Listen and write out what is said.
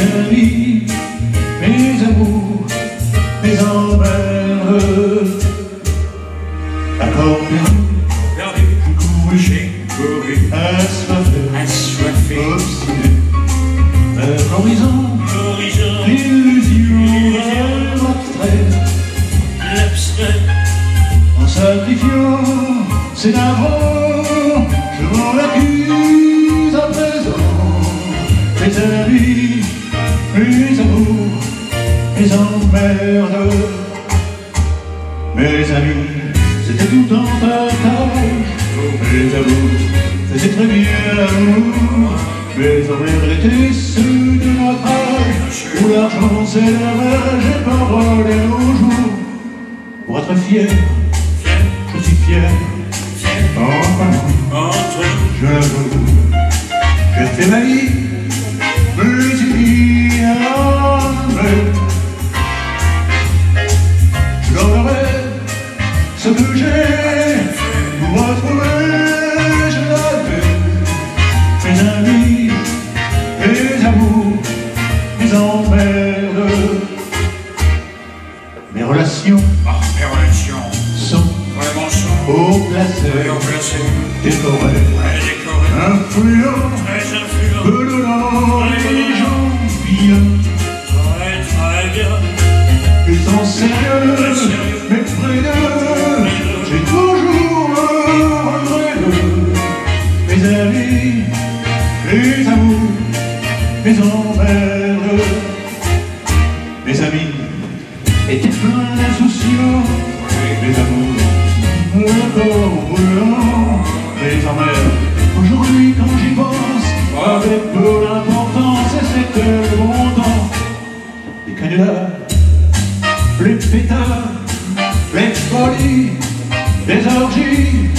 amis, mes amours, mes emmerdes. Accord perdu, j'ai couru, assoiffé, obstiné, vers l'horizon, l'illusion abstraite, en sacrifiant ses navons, je m'en accuse à présent. Mes amis, mes amours, mes emmerdes. Mes amis, c'était tout en partage. Mes amours, c'était très bien l'amour. Mes emmerdes étaient ceux de notre âge, où l'argent c'est la rage et parole et nos jours. Pour être fier, je suis fier. Enfin, je l'avoue, j'ai fait ma vie. Je donnerai ce que j'ai pour retrouver, je l'avais. Mes amis, mes amours, mes emmerdes. Mes relations sont haut placées, décorées, influents, peu de très bien. Ils sont sérieux, mais près d'eux, j'ai toujours un regret d'eux. Mes amis, mes amours, mes emmerdes. Mes amis étaient pleins d'insouciance, mes amours, encore brûlants, mes emmerdes. Aujourd'hui, quand j'y pense, avec peu d'importance, et c'était le bon temps. Les canulars, les pétards, les folies, les orgies,